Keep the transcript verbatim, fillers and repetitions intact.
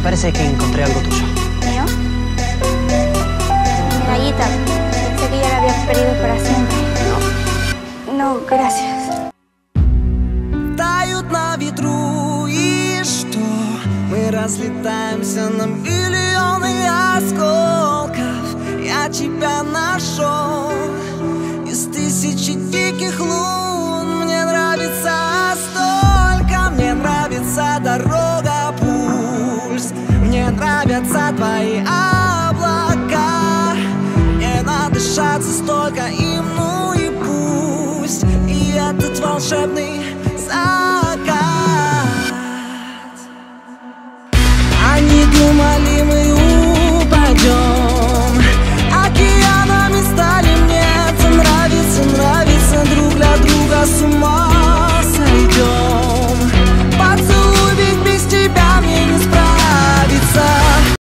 parece que encontré algo tuyo. ¿Mío? La guitarra. Pensé que ya la habías perdido para siempre. No. No, gracias. Тают на ветру, и что? Мы разлетаемся на миллионы осколков. Я тебя нашел из тысячи диких лун. Мне нравится столько, мне нравится дорога, пульс. Мне нравятся твои облака. Не надышаться столько им, ну и пусть. И этот волшебный запах